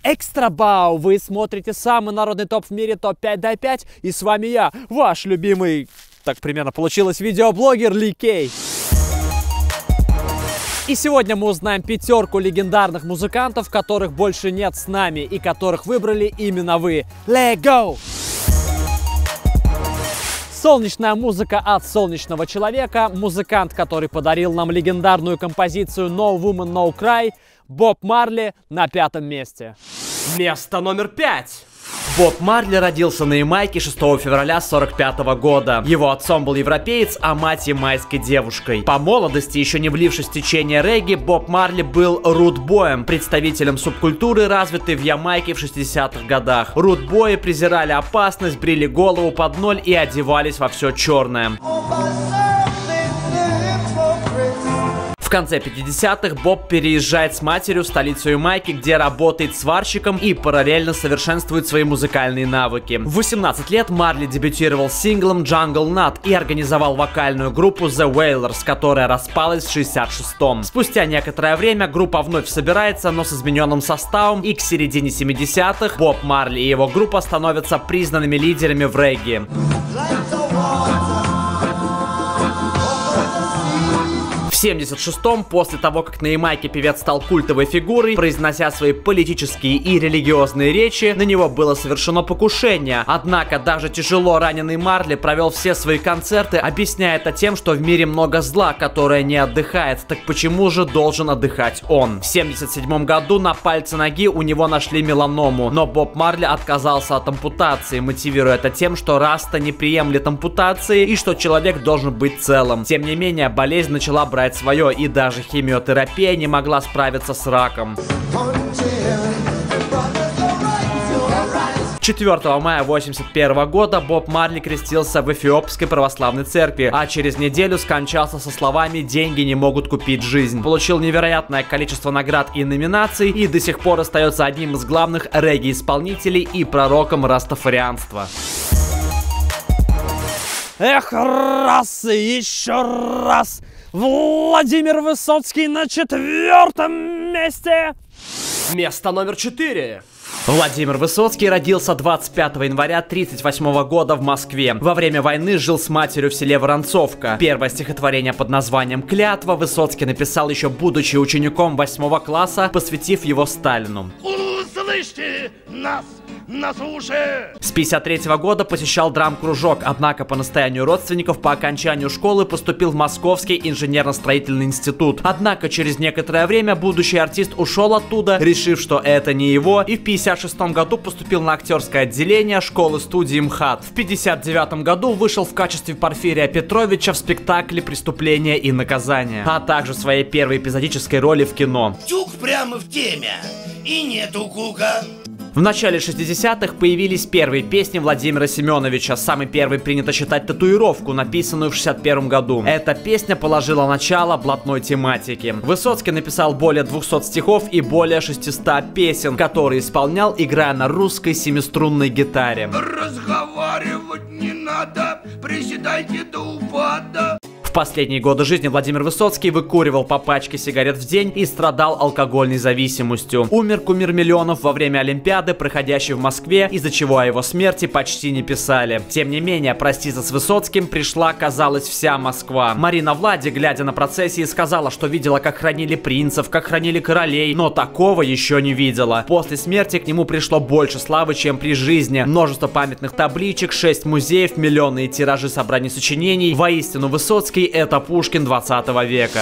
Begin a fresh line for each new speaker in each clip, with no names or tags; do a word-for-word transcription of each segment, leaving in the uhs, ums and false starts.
Экстра Бау! Вы смотрите самый народный топ в мире, топ пять дай пять, и с вами я, ваш любимый, так примерно получилось, видеоблогер Ли Кей. И сегодня мы узнаем пятерку легендарных музыкантов, которых больше нет с нами и которых выбрали именно вы. Let's go! Солнечная музыка от солнечного человека, музыкант, который подарил нам легендарную композицию No Woman No Cry, Боб Марли на пятом месте.
Место номер пять. Боб Марли родился на Ямайке шестого февраля сорок пятого года. Его отцом был европеец, а мать ямайской девушкой. По молодости, еще не влившись в течение регги, Боб Марли был рутбоем, представителем субкультуры, развитой в Ямайке в шестидесятых годах. Рутбои презирали опасность, брили голову под ноль и одевались во все черное. В конце пятидесятых Боб переезжает с матерью в столицу Ямайки, где работает сварщиком и параллельно совершенствует свои музыкальные навыки. В восемнадцать лет Марли дебютировал с синглом Jungle Nut и организовал вокальную группу The Wailers, которая распалась в шестьдесят шестом. Спустя некоторое время группа вновь собирается, но с измененным составом, и к середине семидесятых Боб Марли и его группа становятся признанными лидерами в регги. В семьдесят шестом, после того, как на Ямайке певец стал культовой фигурой, произнося свои политические и религиозные речи, на него было совершено покушение. Однако даже тяжело раненый Марли провел все свои концерты, объясняя это тем, что в мире много зла, которое не отдыхает. Так почему же должен отдыхать он? В семьдесят седьмом году на пальце ноги у него нашли меланому, но Боб Марли отказался от ампутации, мотивируя это тем, что раста не приемлет ампутации и что человек должен быть целым. Тем не менее, болезнь начала брать свое, и даже химиотерапия не могла справиться с раком. четвёртого мая восемьдесят первого года Боб Марли крестился в Эфиопской православной церкви, а через неделю скончался со словами «деньги не могут купить жизнь». Получил невероятное количество наград и номинаций и до сих пор остается одним из главных регги-исполнителей и пророком растафарианства.
Эх, раз и еще раз! Владимир Высоцкий на четвертом месте.
Место номер четыре. Владимир Высоцкий родился двадцать пятого января тридцать восьмого года в Москве. Во время войны жил с матерью в селе Воронцовка. Первое стихотворение под названием «Клятва» Высоцкий написал еще будучи учеником восьмого класса, посвятив его Сталину. Услышьте нас! На суше! С пятьдесят третьего года посещал драм-кружок, однако по настоянию родственников по окончанию школы поступил в Московский инженерно-строительный институт. Однако через некоторое время будущий артист ушел оттуда, решив, что это не его, и в пятьдесят шестом году поступил на актерское отделение школы-студии МХАТ. В пятьдесят девятом году вышел в качестве Порфирия Петровича в спектакле «Преступление и наказание», а также в своей первой эпизодической роли в кино.
Тюк прямо в теме, и нету кука.
В начале шестидесятых появились первые песни Владимира Семеновича. Самой первой принято считать «Татуировку», написанную в шестьдесят первом году. Эта песня положила начало блатной тематике. Высоцкий написал более двухсот стихов и более шестисот песен, которые исполнял, играя на русской семиструнной гитаре.
Разговаривать не надо, приседайте до упада.
В последние годы жизни Владимир Высоцкий выкуривал по пачке сигарет в день и страдал алкогольной зависимостью. Умер кумир миллионов во время Олимпиады, проходящей в Москве, из-за чего о его смерти почти не писали. Тем не менее, проститься с Высоцким пришла, казалось, вся Москва. Марина Влади, глядя на процессии, сказала, что видела, как хранили принцев, как хранили королей, но такого еще не видела. После смерти к нему пришло больше славы, чем при жизни. Множество памятных табличек, шесть музеев, миллионные тиражи собраний сочинений. Воистину, Высоцкий — это Пушкин двадцатого века.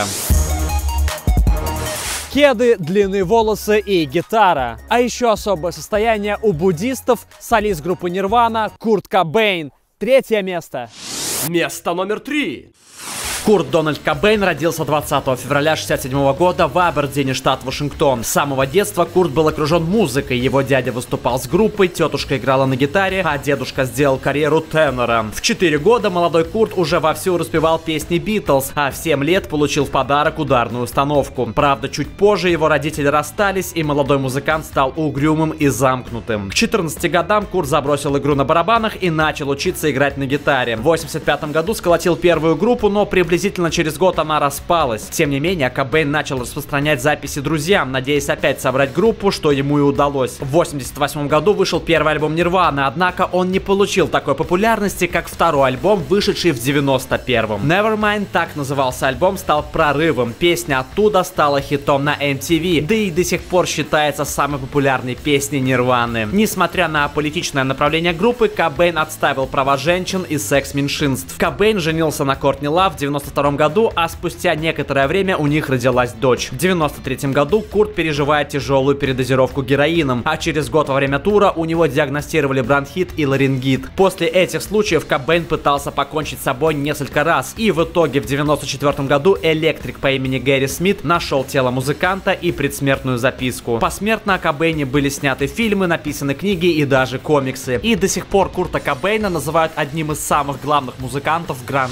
Кеды, длинные волосы и гитара. А еще особое состояние у буддистов — солист группы Нирвана Курт Кобейн. Третье место.
Место номер три. Курт Дональд Кобейн родился двадцатого февраля шестьдесят седьмого года в Абердине, штат Вашингтон. С самого детства Курт был окружен музыкой. Его дядя выступал с группой, тетушка играла на гитаре, а дедушка сделал карьеру тенора. В четыре года молодой Курт уже вовсю распевал песни Битлз, а в семь лет получил в подарок ударную установку. Правда, чуть позже его родители расстались, и молодой музыкант стал угрюмым и замкнутым. К четырнадцати годам Курт забросил игру на барабанах и начал учиться играть на гитаре. В восемьдесят пятом году сколотил первую группу, но приблизительно приблизительно через год она распалась. Тем не менее, Кобейн начал распространять записи друзьям, надеясь опять собрать группу, что ему и удалось. В восемьдесят восьмом году вышел первый альбом Нирваны, однако он не получил такой популярности, как второй альбом, вышедший в девяносто первом. Nevermind, так назывался альбом, стал прорывом. Песня оттуда стала хитом на эм ти ви, да и до сих пор считается самой популярной песней Нирваны. Несмотря на политичное направление группы, Кобейн отстаивал права женщин и секс-меньшинств. Кобейн женился на Кортни Лав в девяносто втором году, а спустя некоторое время у них родилась дочь. В девяносто третьем году Курт переживает тяжелую передозировку героином, а через год во время тура у него диагностировали бронхит и ларингит. После этих случаев Кобейн пытался покончить с собой несколько раз, и в итоге в девяносто четвёртом году электрик по имени Гэри Смит нашел тело музыканта и предсмертную записку. Посмертно о Кобейне были сняты фильмы, написаны книги и даже комиксы. И до сих пор Курта Кобейна называют одним из самых главных музыкантов гранжа.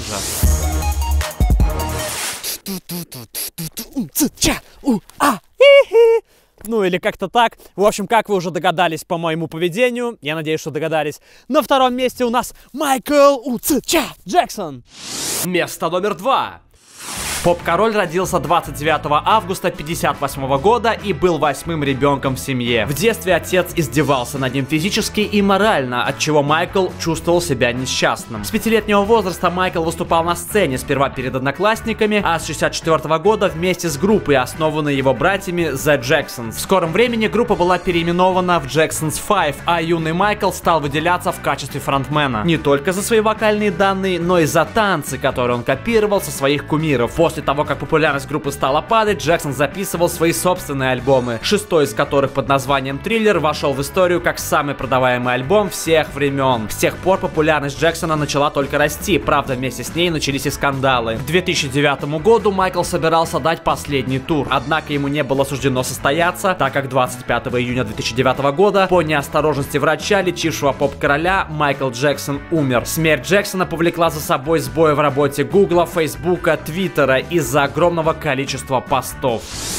Ну или как-то так. В общем, как вы уже догадались по моему поведению, я надеюсь, что догадались, на втором месте у нас Майкл Уцча Джексон.
Место номер два. Поп-король родился двадцать девятого августа пятьдесят восьмого года и был восьмым ребенком в семье. В детстве отец издевался над ним физически и морально, отчего Майкл чувствовал себя несчастным. С пятилетнего возраста Майкл выступал на сцене, сперва перед одноклассниками, а с шестьдесят четвёртого года вместе с группой, основанной его братьями The Jacksons. В скором времени группа была переименована в Jacksons пять, а юный Майкл стал выделяться в качестве фронтмена. Не только за свои вокальные данные, но и за танцы, которые он копировал со своих кумиров. После того, как популярность группы стала падать, Джексон записывал свои собственные альбомы, шестой из которых под названием «Триллер» вошел в историю как самый продаваемый альбом всех времен. С тех пор популярность Джексона начала только расти, правда, вместе с ней начались и скандалы. К две тысячи девятому году Майкл собирался дать последний тур, однако ему не было суждено состояться, так как двадцать пятого июня две тысячи девятого года по неосторожности врача, лечившего поп-короля, Майкл Джексон умер. Смерть Джексона повлекла за собой сбои в работе Гугла, Фейсбука, Твиттера из-за огромного количества постов.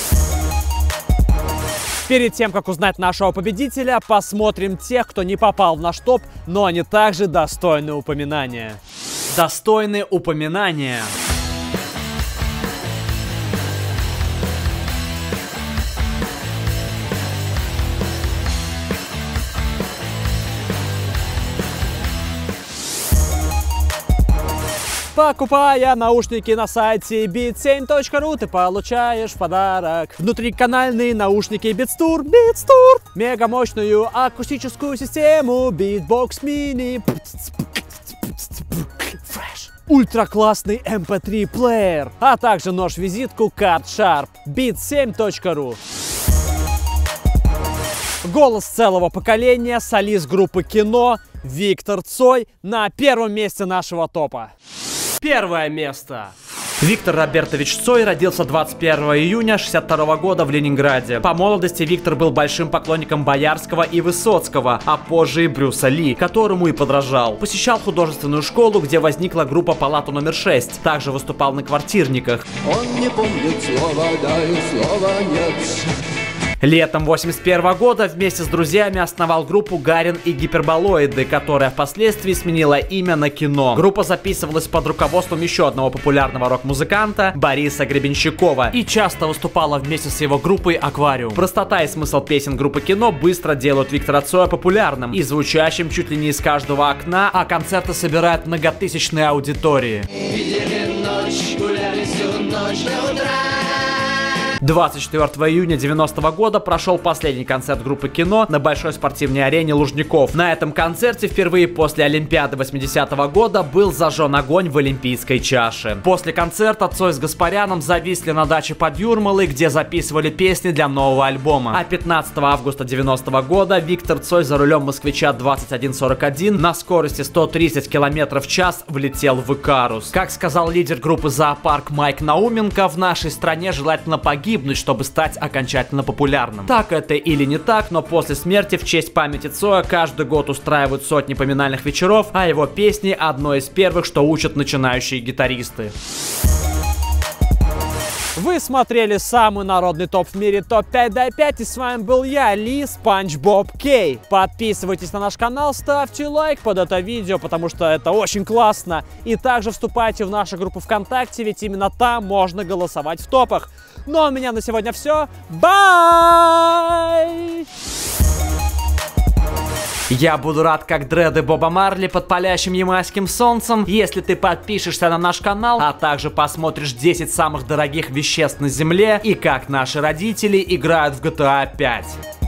Перед тем, как узнать нашего победителя, посмотрим тех, кто не попал в наш топ, но они также достойны упоминания.
Достойны упоминания.
Покупая наушники на сайте бит семь точка ру, ты получаешь в подарок внутриканальные наушники Beats Tour, Beats Tour, мегамощную акустическую систему Beatbox Mini, ультраклассный эм пэ три плеер, а также нож-визитку Card Sharp, бит семь точка ру. Голос целого поколения, солист группы Кино Виктор Цой на первом месте нашего топа.
Первое место. Виктор Робертович Цой родился двадцать первого июня шестьдесят второго года в Ленинграде. По молодости Виктор был большим поклонником Боярского и Высоцкого, а позже и Брюса Ли, которому и подражал. Посещал художественную школу, где возникла группа «Палата номер шесть». Также выступал на квартирниках.
Он не помнит слова, да и слова нет.
Летом восемьдесят первого года вместе с друзьями основал группу «Гарин и Гиперболоиды», которая впоследствии сменила имя на «Кино». Группа записывалась под руководством еще одного популярного рок-музыканта Бориса Гребенщикова и часто выступала вместе с его группой «Аквариум». Простота и смысл песен группы «Кино» быстро делают Виктора Цоя популярным и звучащим чуть ли не из каждого окна, а концерты собирают многотысячные аудитории.
Видели ночь, гуляли всю ночь до утра.
двадцать четвёртого июня девяностого года прошел последний концерт группы «Кино» на большой спортивной арене Лужников. На этом концерте впервые после Олимпиады восьмидесятого года был зажжен огонь в Олимпийской чаше. После концерта Цой с Гаспаряном зависли на даче под Юрмалой, где записывали песни для нового альбома. А пятнадцатого августа девяностого года Виктор Цой за рулем москвича двадцать один сорок один на скорости сто тридцать километров в час влетел в Икарус. Как сказал лидер группы «Зоопарк» Майк Науменко, в нашей стране желательно погибнуть, чтобы стать окончательно популярным. Так это или не так, но после смерти в честь памяти Цоя каждый год устраивают сотни поминальных вечеров, а его песни одной из первых, что учат начинающие гитаристы.
Вы смотрели самый народный топ в мире, топ пять дай пять, и с вами был я, Ли Спанч Боб Кей. Подписывайтесь на наш канал, ставьте лайк под это видео, потому что это очень классно. И также вступайте в нашу группу ВКонтакте, ведь именно там можно голосовать в топах. Ну а у меня на сегодня все. Бай!
Я буду рад, как дреды Боба Марли под палящим ямайским солнцем, если ты подпишешься на наш канал, а также посмотришь десять самых дорогих веществ на земле и как наши родители играют в джи ти эй пять.